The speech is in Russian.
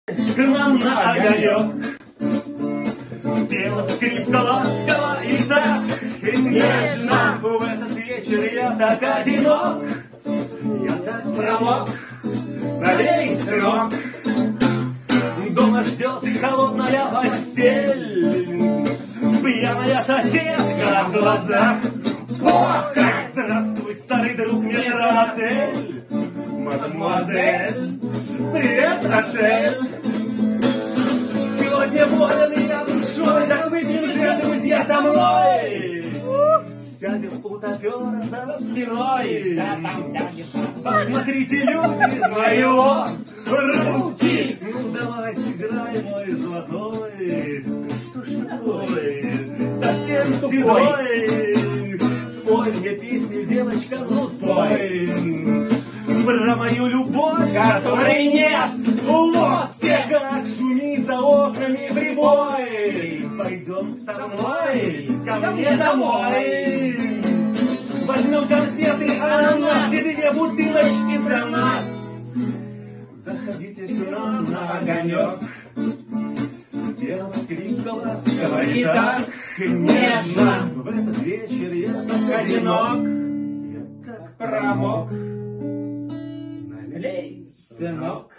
к нам на огонек. Пела скрипка ласково и так нежно. В этот вечер я так одинок, я так промок. Налей, сынок. Дома ждет холодная постель, пьяная соседка в глазах. Ох, здравствуй, старый друг, метротель, мадемуазель, привет, Рошель. Сегодня болен я душой, так выпьем же, друзья, со мной. Сядем у топера за спиной. Да, там сядем. Посмотрите, люди, на его руки. Ну давай сыграй, мой золотой. Что ж такое? Совсем седой. Спой мне песню, девочка, ну спой. Про мою любовь, которой нет лося, как шумит за окнами прибой. Пойдем со мной ко мне домой. Возьмем конфеты, ананас и 2 бутылочки для нас. Заходите к нам на огонек. Пел скрипка ласково и так нежно. В этот вечер я так одинок, я так промок. Налей, сынок.